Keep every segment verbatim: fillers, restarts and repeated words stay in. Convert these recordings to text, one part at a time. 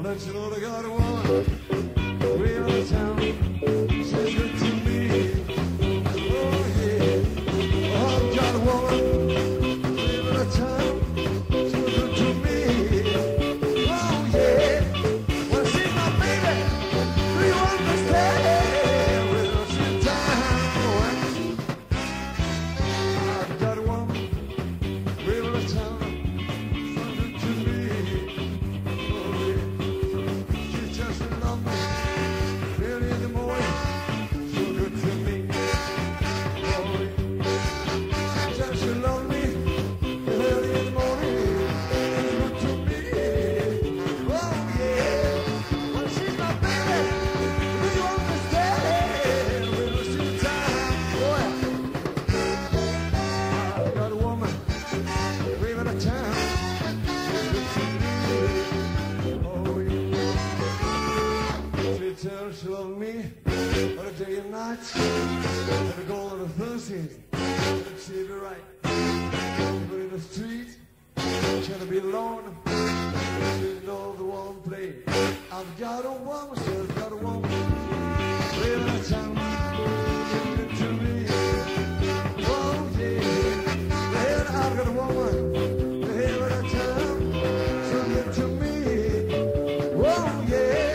let you know I got a woman way out of town. She's good to me. Oh yeah, oh, I've got a woman way out of town. She's good to me. Oh yeah, well she's my baby. Do you understand? Well she's down. I've got a woman way out of town. She loved me on a day and night, and a goal on a Thursday, and she'd be right. But in the street, trying to be alone, she didn't know the one play. I've got a woman, she's got a woman, living in town, she's good to me. Oh yeah, well, I've got a woman, living in town, she's good to me. Oh yeah.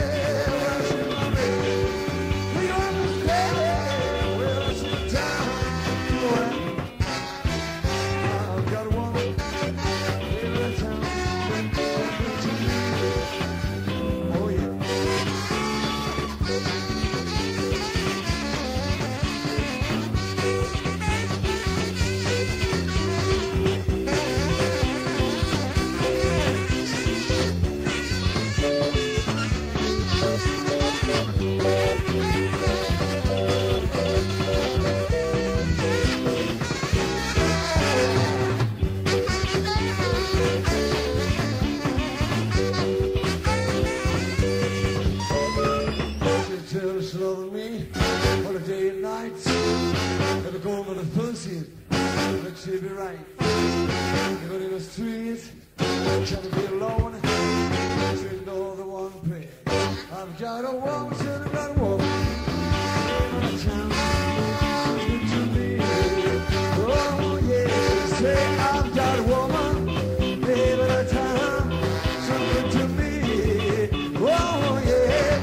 She loved me on a day and night, never go on a Thursday, but she'd be right. Even in the street, trying to be alone, she didn't know the one play. I've got a woman, she's got a woman, in a town, she's good to me. Oh yeah, say I've got a woman, baby, in a town, she's good to me. Oh yeah.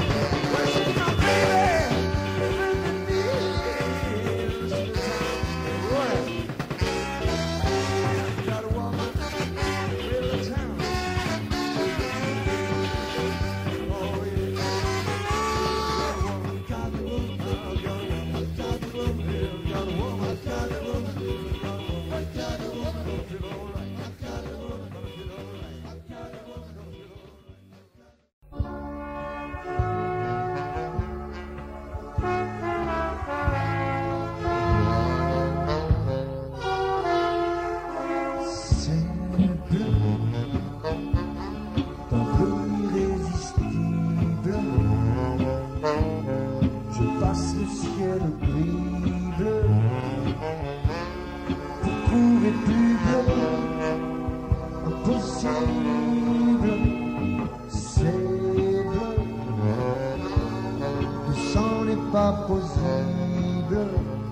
Pas possible,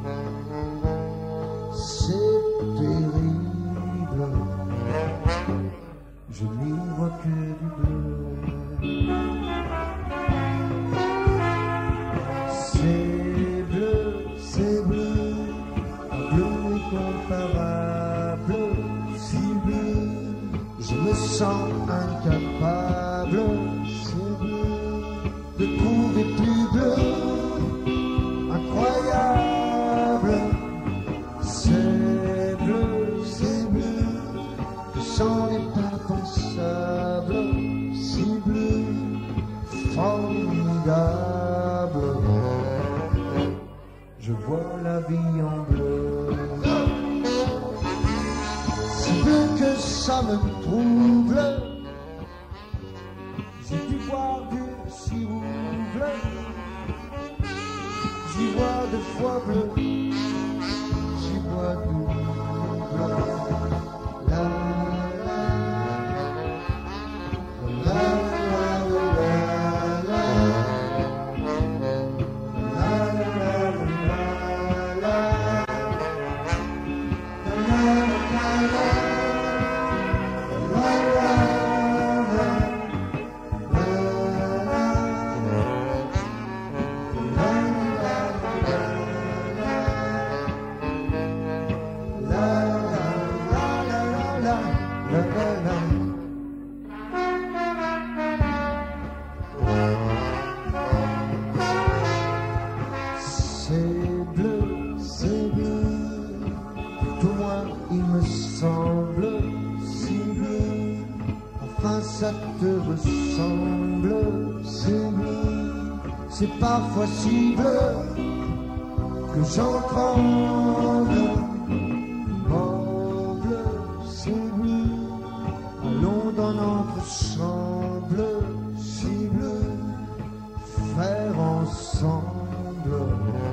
c'est terrible, je n'y vois que du bleu. C'est bleu, c'est bleu, un bleu incomparable, si bleu, je me sens incapable, c'est bleu, de trouver plus bleu. Incroyable, c'est bleu, c'est bleu, que c'en est pas pensable, si bleu, formidable. Je vois la vie en bleu, si bleu que ça me trouble. J'ai pu voir du sirop bleu. J'y vois de fois bleu, j'y vois double. La la la la la la. la, la, la. C'est bleu, c'est bleu, tout au moins il me semble si bleu. Enfin ça te ressemble, c'est bleu, c'est parfois si bleu que j'en tremble. Oh bleu, c'est bleu, allons dans notre chambre, si bleu, faire ensemble.